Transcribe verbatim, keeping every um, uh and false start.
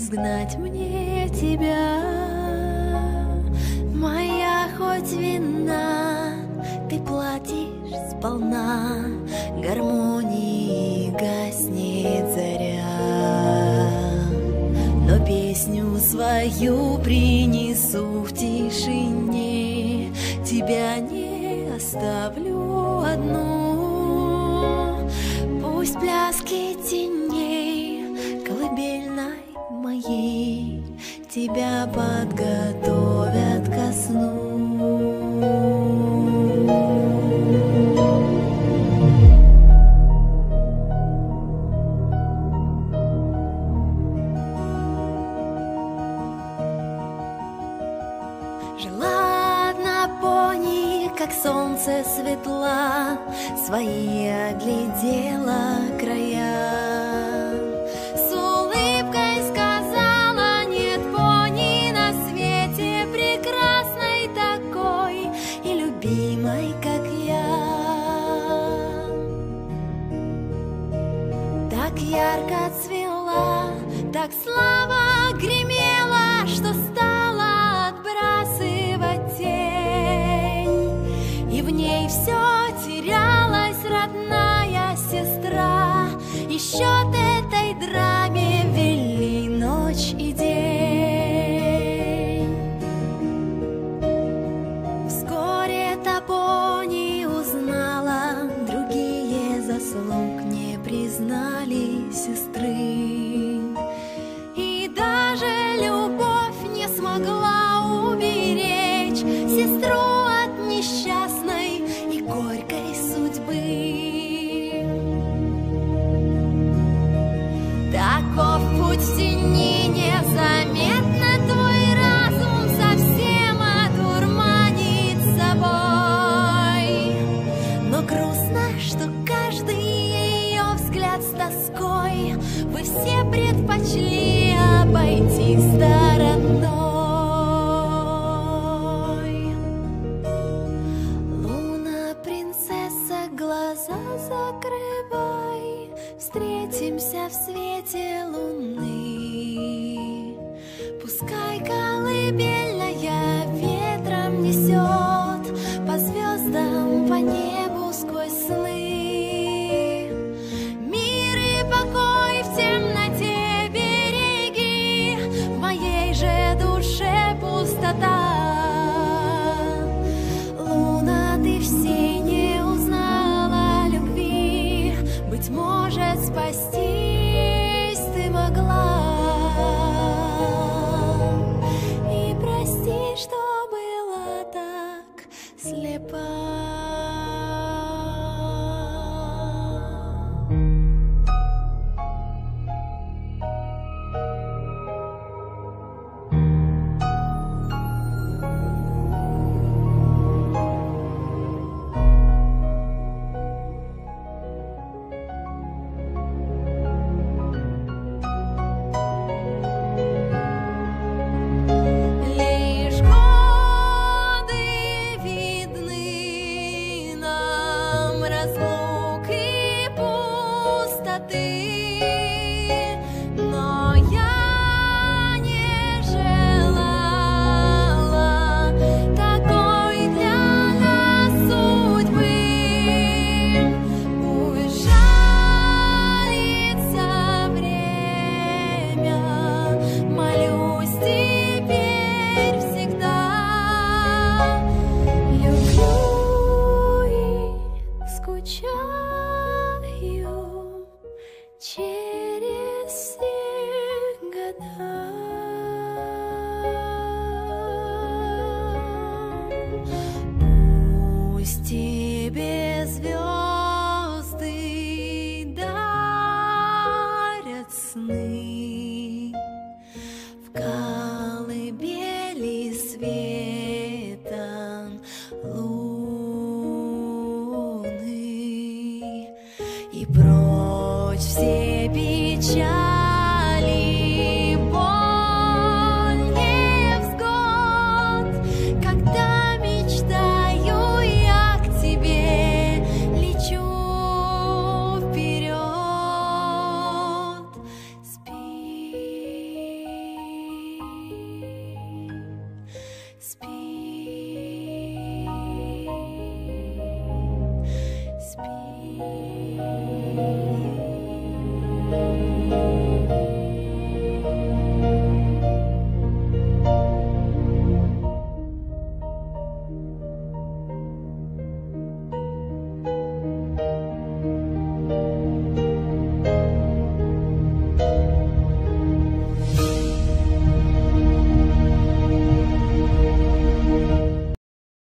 изгнать мне тебя. Моя хоть вина, ты платишь сполна, гармонии гаснет заря. Но песню свою принесу в тишине, тебя не оставлю одну. Пусть пляски теней колыбельной моей тебя подготовят ко сну. Жила одна пони, как солнце светла, свои оглядела края. С улыбкой сказала: нет пони на свете прекрасной такой и любимой, как я. Так ярко цвела, так слава гремела, что стала отбрасывать тень, и в ней все терялась родная сестра. И счет этой драме вели ночь и день. Вскоре та пони узнала, другие заслуг не признали сестры. И даже любовь не смогла уберечь сестру от несчастной и горькой судьбы. Таков путь в тени, незаметно твой разум совсем одурманит собой. Но грустно, что каждый ее взгляд с тоской вы все предпочли обойти стороной. Луна, принцесса, глаза закрывай, встретимся в свете луны. Пускай колыбельная ветром несет по звездам, по небу сквозь сны. Мир и покой в темноте береги, в моей же душе пустота. Луна, ты всей не узнала любви, быть может, спастись ты могла. И прости, что была так слепа. Лишь годы видны нам разлук и пустоты, но я не желала такой для нас судьбы. Пусть жалится время, молюсь теперь всегда. Люблю и скучаю через все года. Пусть тебе звезды дарят сны в колыбели светом луны, и прочь все беды